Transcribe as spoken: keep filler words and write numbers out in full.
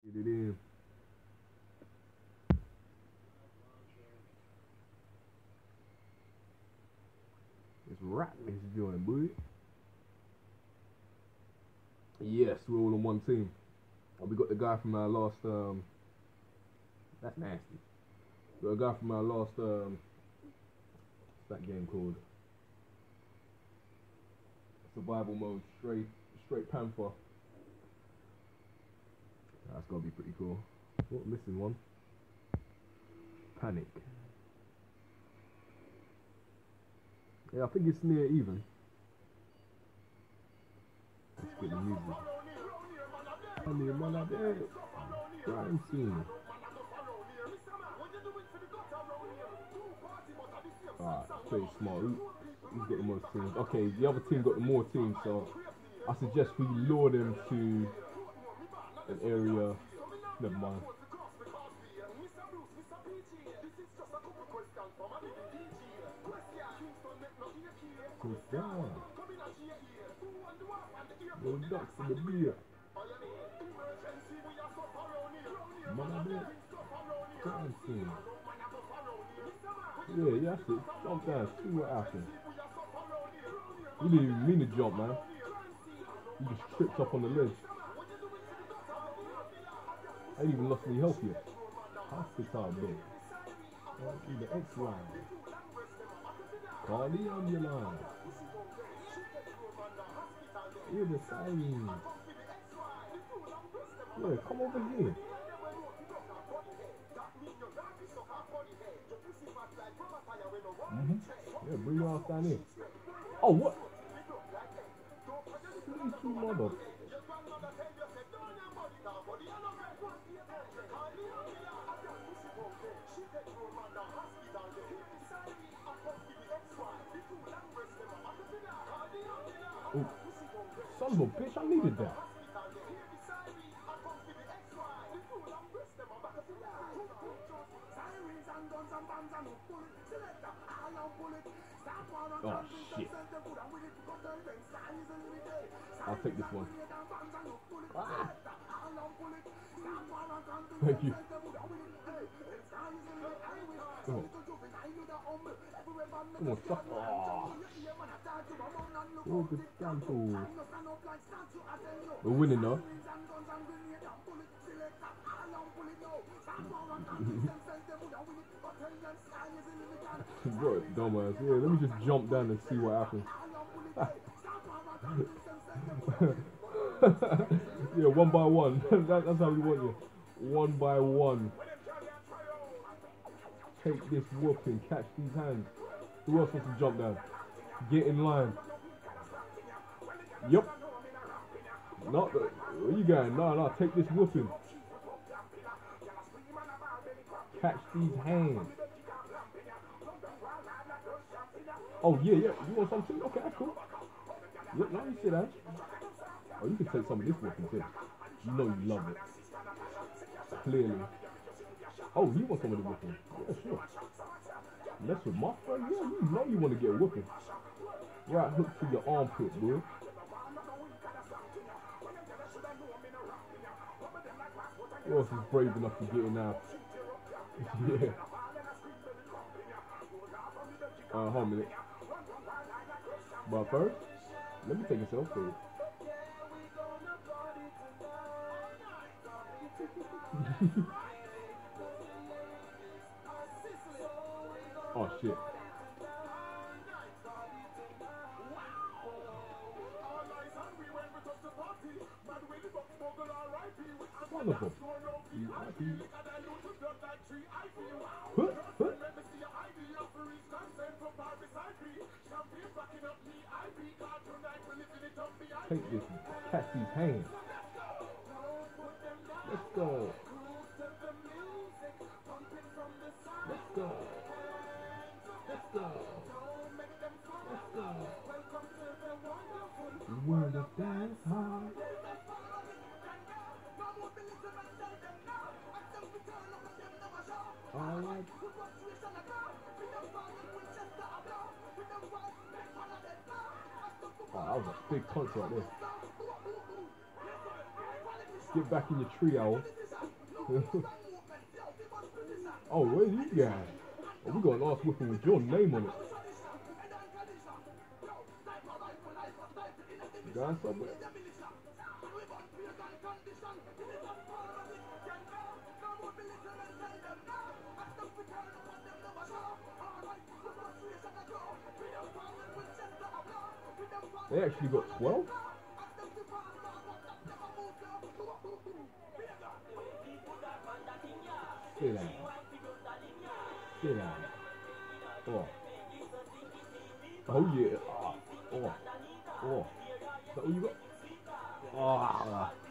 Get it in. It's rock this joint, boy. Yes, we're all on one team. And we got the guy from our last um that's nasty. We got a guy from our last um what's that game called? Survival mode, straight straight panther. That's gotta be pretty cool. Oh, missing one. Panic. Yeah, I think it's near even. Let's get the music. I need man out there. Crime scene. Alright, play smart. Who, who's got the most teams? Okay, the other team got the more teams, so I suggest we lure them to an area. Never mind. Sit down. Go ducks for the beer. Man, crime scene. Yeah, yeah, that's it. Jump down, see what happens. You didn't even mean to jump, man. You just tripped up on the ledge. I ain't even lost any health yet. Hospital bed. Right, the X line. Carly on your line. Hear the siren. Yeah, come over here. Mm-hmm. Yeah, bring your ass down here. Oh, what? Sneaky mother. Oh, son of a bitch, I needed that. Oh shit. I'll take this one. Ah. Thank you. Come on. Come on, suck. Oh. Oh, good scandal. We're winning though. Bro, dumbass. Yeah, let me just jump down and see what happens. Yeah, one by one. that, that's how we want you. One by one. Take this whooping. Catch these hands. Who else wants to jump down? Get in line. Yup. Not the, where you going? No, no. Take this whooping. Catch these hands. Oh yeah, yeah. You want something? Okay, that's cool. Yep, now you see that. Oh, you can take some of this whooping too. You know you love it. Clearly. Oh, you want some of the whooping? Yeah, sure. Mess with my friend? Yeah, you know you want to get whooping. Right hook to your armpit, boy. Who else is brave enough to get in now? Yeah. Uh, hold a minute. But first, let me take a selfie. Oh shit. Wonderful. Huh? Huh? Take this, catch these hands. Let's go. Let's go. Let's go. Let's go. We're the dance hall. Alright. Oh, that was a big punch right there. Get back in your tree, owl. Oh, where's these guys? Oh, we got a last weapon with your name on it. Guys somewhere. They actually got twelve? Sit down. Sit down. Oh. Oh yeah. Oh. Oh. Oh. Is that all you got? Oh.